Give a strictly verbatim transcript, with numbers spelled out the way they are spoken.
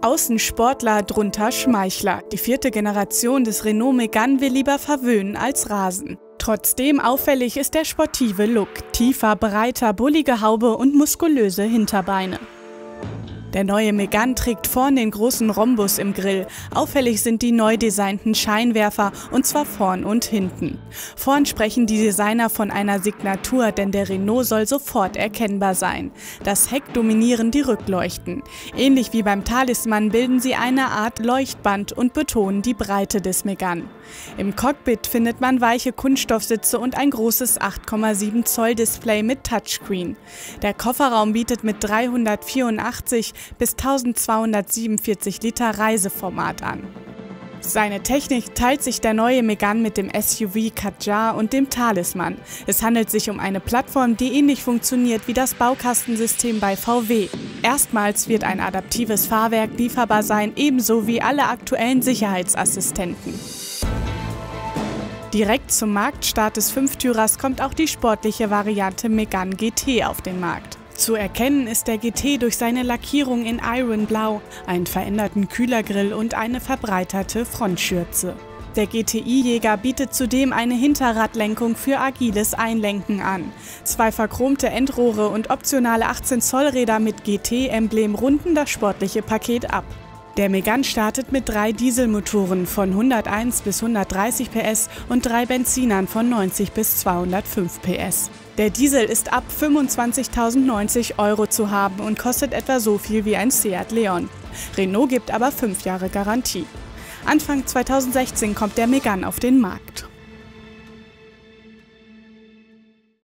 Außen Sportler, drunter Schmeichler. Die vierte Generation des Renault Megane will lieber verwöhnen als rasen. Trotzdem auffällig ist der sportive Look. Tiefer, breiter, bullige Haube und muskulöse Hinterbeine. Der neue Megane trägt vorn den großen Rhombus im Grill. Auffällig sind die neu designten Scheinwerfer, und zwar vorn und hinten. Vorn sprechen die Designer von einer Signatur, denn der Renault soll sofort erkennbar sein. Das Heck dominieren die Rückleuchten. Ähnlich wie beim Talisman bilden sie eine Art Leuchtband und betonen die Breite des Megane. Im Cockpit findet man weiche Kunststoffsitze und ein großes acht Komma sieben Zoll Display mit Touchscreen. Der Kofferraum bietet mit dreihundertvierundachtzig bis eintausendzweihundertsiebenundvierzig Liter Reiseformat an. Seine Technik teilt sich der neue Megane mit dem S U V Kadjar und dem Talisman. Es handelt sich um eine Plattform, die ähnlich funktioniert wie das Baukastensystem bei V W. Erstmals wird ein adaptives Fahrwerk lieferbar sein, ebenso wie alle aktuellen Sicherheitsassistenten. Direkt zum Marktstart des Fünftürers kommt auch die sportliche Variante Megane G T auf den Markt. Zu erkennen ist der G T durch seine Lackierung in Iron Blau, einen veränderten Kühlergrill und eine verbreiterte Frontschürze. Der G T I-Jäger bietet zudem eine Hinterradlenkung für agiles Einlenken an. Zwei verchromte Endrohre und optionale achtzehn Zoll Räder mit G T-Emblem runden das sportliche Paket ab. Der Megane startet mit drei Dieselmotoren von hunderteins bis hundertdreißig P S und drei Benzinern von neunzig bis zweihundertfünf P S. Der Diesel ist ab fünfundzwanzigtausendneunzig Euro zu haben und kostet etwa so viel wie ein Seat Leon. Renault gibt aber fünf Jahre Garantie. Anfang zweitausendsechzehn kommt der Megane auf den Markt.